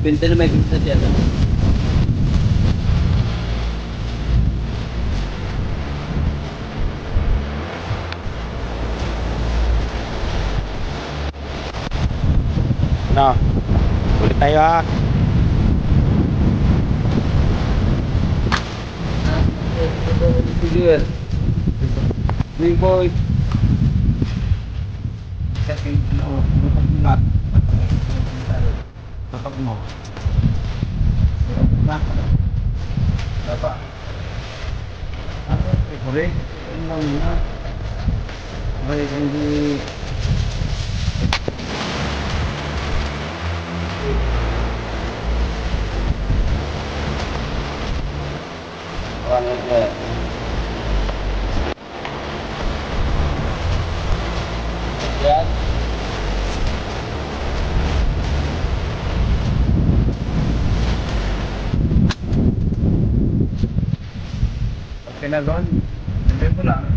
Pinta na may pinta siya. No. Ulit tayo ha. Sige. Big boy. Kasi no, not. Tatak mo. Dapat. Ano, correct. Ano na? May hindi Yan. Okay na doon. Sabi mo lang.